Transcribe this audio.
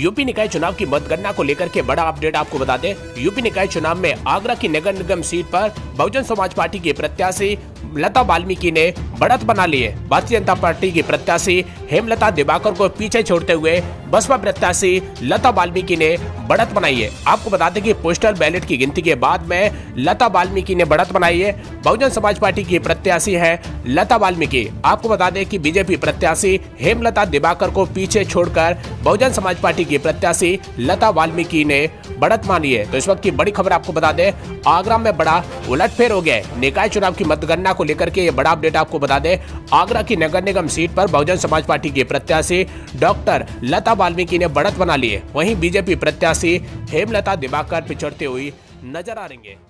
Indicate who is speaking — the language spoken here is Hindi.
Speaker 1: यूपी निकाय चुनाव की मतगणना को लेकर के बड़ा अपडेट आपको बता दें। यूपी निकाय चुनाव में आगरा की नगर निगम सीट पर बहुजन समाज पार्टी की प्रत्याशी लता वाल्मीकि ने बढ़त बना ली है। भारतीय जनता पार्टी की प्रत्याशी हेमलता दिवाकर को पीछे छोड़ते हुए बसपा प्रत्याशी लता वाल्मीकि ने बढ़त बनाई है। आपको बता दें कि पोस्टल बैलेट की गिनती के बाद में लता वाल्मीकि ने बढ़त बनाई है। बहुजन समाज पार्टी की प्रत्याशी है लता वाल्मीकि। आपको बता दें कि बीजेपी प्रत्याशी हेमलता दिवाकर को पीछे छोड़कर बहुजन समाज पार्टी की प्रत्याशी लता वाल्मीकि ने बढ़त मानी है। तो इस वक्त की बड़ी खबर आपको बता दें, आगरा में बड़ा उलटफेर हो गया है। निकाय चुनाव की मतगणना को लेकर के ये बड़ा अपडेट आपको बता दें। आगरा की नगर निगम सीट पर बहुजन समाज पार्टी की प्रत्याशी डॉक्टर लता वाल्मीकि ने बढ़त बना ली है। वहीं बीजेपी प्रत्याशी हेमलता दिवाकर पिछड़ते हुई नजर आ रही है।